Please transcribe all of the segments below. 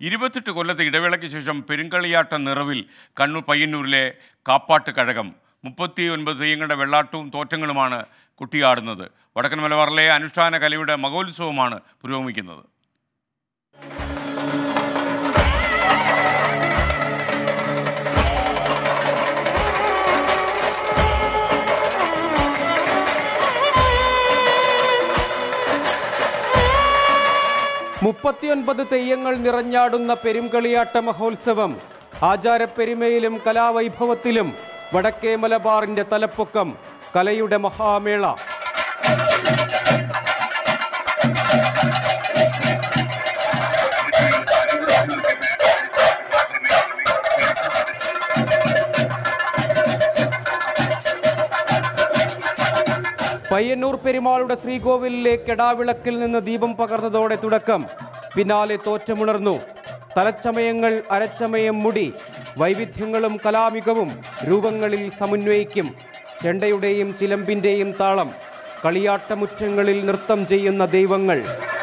28 കൊല്ലത്തെ ഇടവേളയ്ക്ക് ശേഷം പെരുങ്കളിയാട്ട നിറവിൽ കണ്ണൂർ പയ്യന്നൂരിലെ കാപ്പാട്ട് കഴകം 39 തെയ്യങ്ങളുടെ വെള്ളാട്ടവും തോറ്റങ്ങളുമാണ് കുട്ടിയാടുന്നത്. വടക്കൻ മലബാറിലെ അനുഷ്ഠാന കലയുടെ മഹോത്സവമാണ് പുരോഗമിക്കുന്നത്. മുപ്പത്തിയൊൻപത് തെയ്യങ്ങൾ നിറഞ്ഞാടുന്ന പെരുങ്കളിയാട്ട മഹോത്സവം ആചാരപ്പെരുമയിലും കലാവൈഭവത്തിലും വടക്കേ മലബാറിന്റെ തലപ്പൊക്കം, കലയുടെ മഹാമേള. പയ്യന്നൂർ പെരുമാളുടെ ശ്രീകോവിലിലെ കെടാവിളക്കിൽ നിന്ന് ദീപം പകർന്നതോടെ തുടക്കം. പിന്നാലെ തോറ്റമുണർന്നു. തലച്ചമയങ്ങൾ, അരച്ചമയം, മുടി, വൈവിധ്യങ്ങളും കലാമികവും രൂപങ്ങളിൽ സമന്വയിക്കും. ചെണ്ടയുടെയും ചിലമ്പിൻ്റെയും താളം, കളിയാട്ടമുറ്റങ്ങളിൽ നൃത്തം ചെയ്യുന്ന ദൈവങ്ങൾ.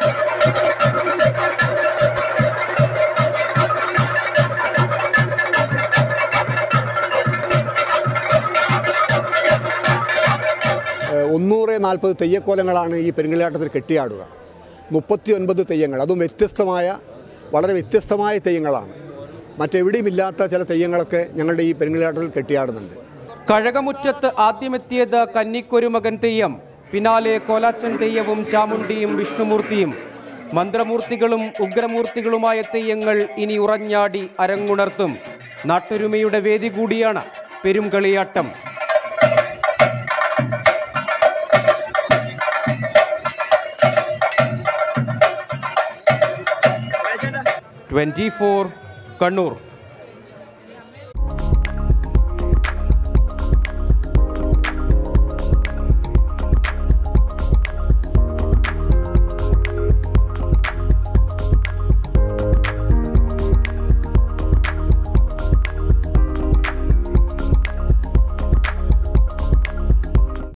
$140 തെയ്യക്കോലങ്ങളാണ് ഈ പെരുങ്കളിയാട്ടത്തിൽ കെട്ടിയാടുക. 39 തെയ്യങ്ങൾ, അതും വളരെ വ്യത്യസ്തമായ തെയ്യങ്ങളാണ്. മറ്റെവിടെയുമില്ലാത്ത ചില തെയ്യങ്ങളൊക്കെ ഞങ്ങളുടെ ഈ പെരുങ്കളിയാട്ടത്തിൽ കെട്ടിയാടുന്നുണ്ട്. കഴകമുറ്റത്ത് ആദ്യമെത്തിയത് കന്നിക്കൊരു മകൻ തെയ്യം. പിന്നാലെ കോലാച്ചൻ തെയ്യവും ചാമുണ്ടിയും വിഷ്ണുമൂർത്തിയും. മന്ത്രമൂർത്തികളും ഉഗ്രമൂർത്തികളുമായ തെയ്യങ്ങൾ ഇനി ഉറഞ്ഞാടി അരങ്ങുണർത്തും. നാട്ടൊരുമയുടെ വേദി കൂടിയാണ് പെരുങ്കളിയാട്ടം. 24 കണ്ണൂർ.